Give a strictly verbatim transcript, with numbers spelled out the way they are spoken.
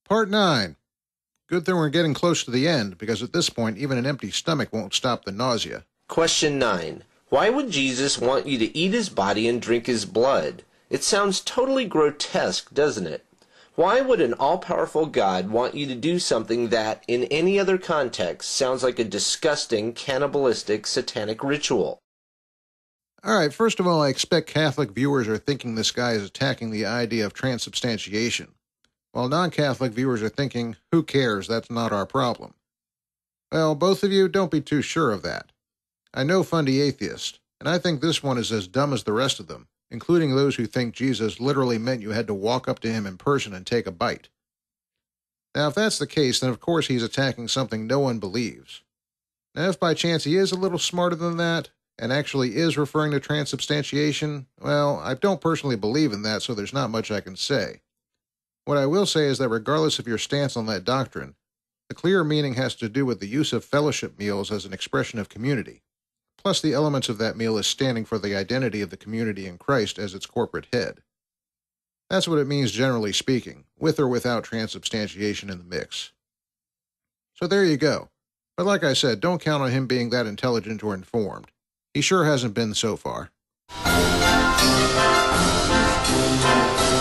Part nine. Good thing we're getting close to the end, because at this point, even an empty stomach won't stop the nausea. Question nine. Why would Jesus want you to eat his body and drink his blood? It sounds totally grotesque, doesn't it? Why would an all-powerful God want you to do something that, in any other context, sounds like a disgusting, cannibalistic, satanic ritual? Alright, first of all, I expect Catholic viewers are thinking this guy is attacking the idea of transubstantiation, while non-Catholic viewers are thinking, who cares, that's not our problem. Well, both of you, don't be too sure of that. I know Fundy Atheist, and I think this one is as dumb as the rest of them, including those who think Jesus literally meant you had to walk up to him in person and take a bite. Now, if that's the case, then of course he's attacking something no one believes. Now, if by chance he is a little smarter than that, and actually is referring to transubstantiation, well, I don't personally believe in that, so there's not much I can say. What I will say is that regardless of your stance on that doctrine, the clear meaning has to do with the use of fellowship meals as an expression of community. Plus, the elements of that meal is standing for the identity of the community in Christ as its corporate head. That's what it means generally speaking, with or without transubstantiation in the mix. So there you go. But like I said, don't count on him being that intelligent or informed. He sure hasn't been so far.